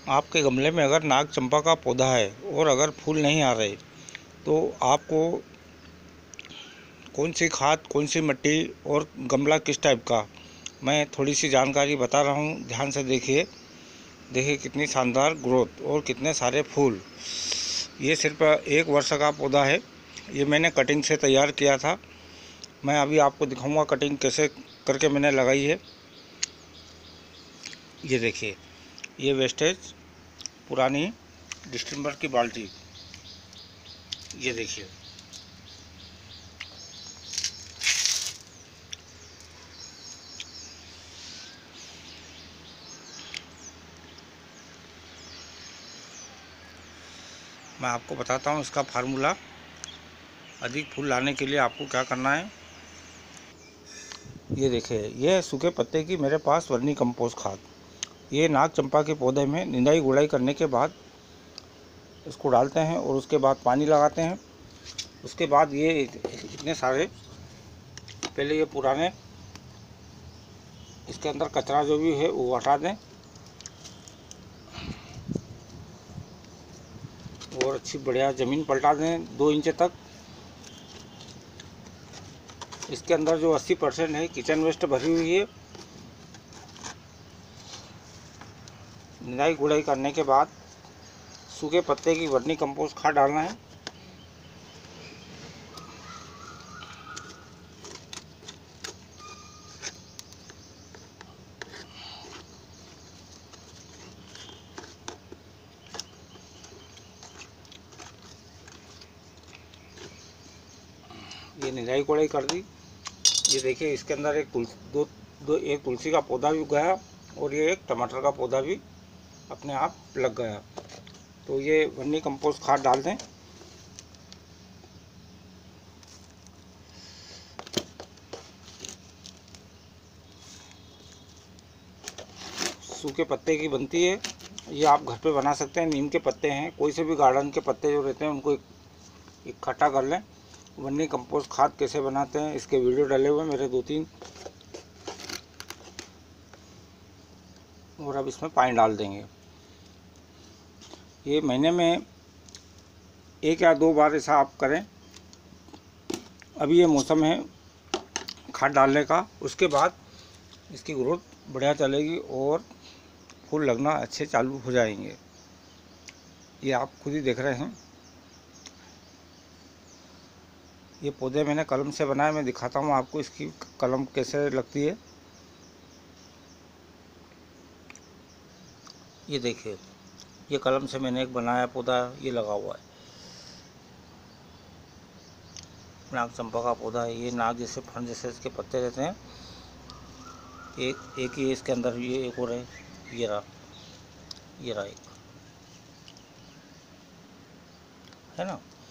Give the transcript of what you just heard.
आपके गमले में अगर नाग चंपा का पौधा है और अगर फूल नहीं आ रहे तो आपको कौन सी खाद, कौन सी मिट्टी और गमला किस टाइप का, मैं थोड़ी सी जानकारी बता रहा हूँ, ध्यान से देखिए। देखिए कितनी शानदार ग्रोथ और कितने सारे फूल। ये सिर्फ 1 वर्ष का पौधा है। ये मैंने कटिंग से तैयार किया था। मैं अभी आपको दिखाऊंगा कटिंग कैसे करके मैंने लगाई है। ये देखिए, ये वेस्टेज पुरानी डिस्टेम्बर की बाल्टी, ये देखिए। मैं आपको बताता हूँ इसका फार्मूला। अधिक फूल लाने के लिए आपको क्या करना है। ये देखिए, ये सूखे पत्ते की मेरे पास वर्मी कंपोस्ट खाद। ये नाग चंपा के पौधे में निंदाई गुड़ाई करने के बाद इसको डालते हैं और उसके बाद पानी लगाते हैं। उसके बाद ये इतने सारे, पहले ये पुराने इसके अंदर कचरा जो भी है वो हटा दें और अच्छी बढ़िया ज़मीन पलटा दें 2 इंच तक। इसके अंदर जो 80% है किचन वेस्ट भरी हुई है। निराई गुड़ाई करने के बाद सूखे पत्ते की वर्मी कंपोस्ट खाद डालना है। ये निराई गुड़ाई कर दी। ये देखिए, इसके अंदर एक तुलसी का पौधा भी उगाया और ये एक टमाटर का पौधा भी अपने आप लग गया। तो ये वर्मी कंपोस्ट खाद डाल दें। सूखे पत्ते की बनती है। ये आप घर पे बना सकते हैं। नीम के पत्ते हैं, कोई से भी गार्डन के पत्ते जो रहते हैं उनको इकट्ठा कर लें। वर्मी कंपोस्ट खाद कैसे बनाते हैं इसके वीडियो डाले हुए मेरे 2-3। और अब इसमें पानी डाल देंगे। ये महीने में 1 या 2 बार ऐसा आप करें। अभी ये मौसम है खाद डालने का। उसके बाद इसकी ग्रोथ बढ़िया चलेगी और फूल लगना अच्छे चालू हो जाएंगे। ये आप खुद ही देख रहे हैं। ये पौधे मैंने कलम से बनाए। मैं दिखाता हूँ आपको इसकी कलम कैसे लगती है। ये देखिए, ये कलम से मैंने एक बनाया पौधा, ये लगा हुआ है। नाग चंपा का पौधा है। ये नाग जैसे फण जैसे इसके पत्ते रहते हैं। एक ही इसके अंदर, ये एक और है। ये रहा, ये रहा एक, है ना।